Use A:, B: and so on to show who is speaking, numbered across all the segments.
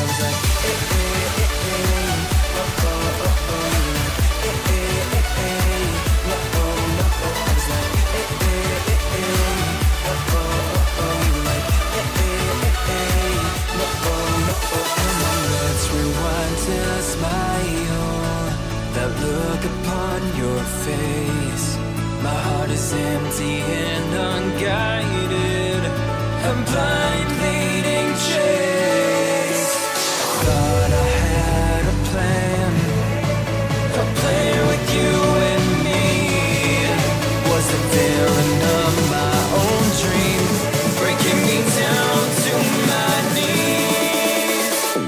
A: was like, hey, hey, hey, hey, oh, oh, oh, oh. Hey, hey, hey, hey, no, oh, no, oh. I was like, hey, hey, hey, hey, oh, oh, oh, oh. You were like, hey, hey, hey, hey, no, oh, no, oh. Come on, let's rewind to a smile, that look upon your face. My heart is empty and unguided, a blind leading chase. Thought I had a plan with you and me. Was the villain of my own dream, breaking me down to my knees.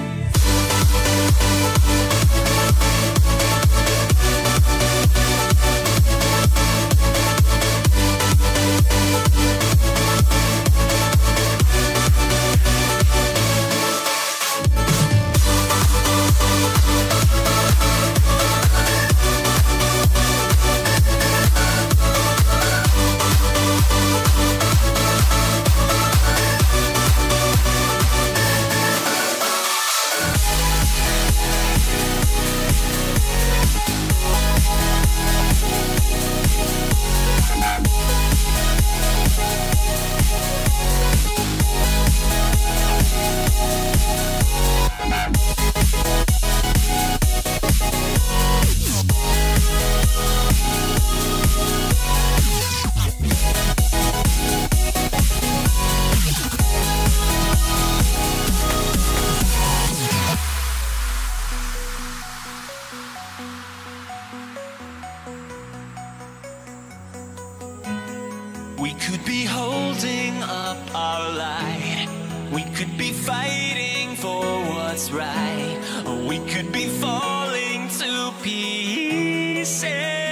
B: We could be holding up our light, we could be fighting for what's right, or we could be falling to pieces.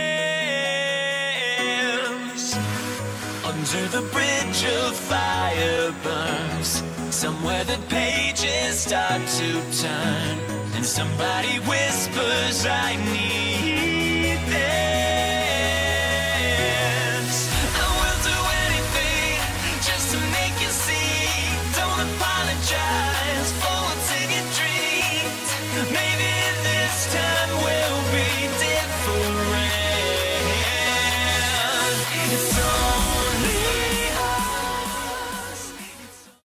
B: Under the bridge of fire burns, somewhere the pages start to turn, and somebody whispers, I need